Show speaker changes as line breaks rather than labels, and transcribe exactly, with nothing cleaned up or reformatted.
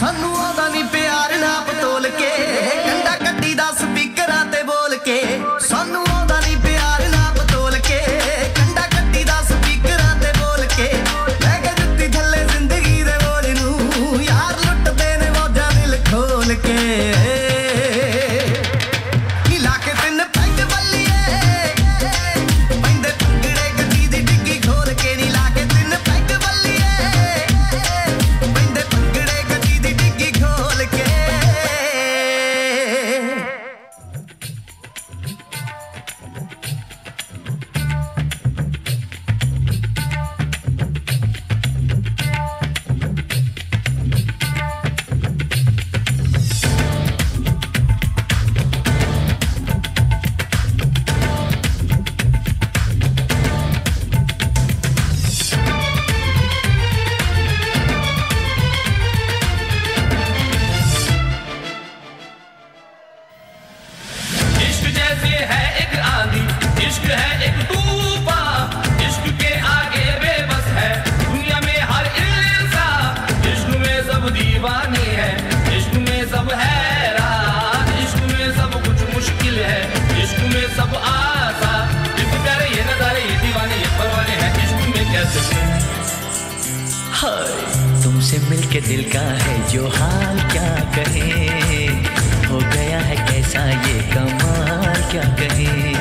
सानू आदा नहीं प्यार नाप तोल के कंडा कट्टी दा स्पीकरां ते बोल के सानू आदा नहीं प्यार नाप तोल के कंडा कट्टी दा स्पीकरां ते बोल के लै के जुत्ती थल्ले जिंदगी दे बोझ नू यार लुटदे ने मौजां दिल खोल के नीला के तिन पैग बल्लिए पैंदे पंगड़े गड्डी दी डिग्गी खोल के नीला के तिन पैग बल्लिए पैंदे पंगड़े गड्डी दी डिग्गी खोल के
इश्क जैसे है एक आंधी, इश्क है एक तूफान, इश्क के आगे बेबस है दुनिया में हर इंसान। इश्क में सब दीवाने हैं, इश्क में सब हैरान, इश्क में सब कुछ मुश्किल है, इश्क में सब आसान। इश्क प्यारे ये नजारे ये दीवाने ये परवाने हैं, इश्क में कैसे
हाय तुमसे मिलके दिल का है जो हाल क्या कहें, हो गया है कैसा ये कमाल क्या कहें।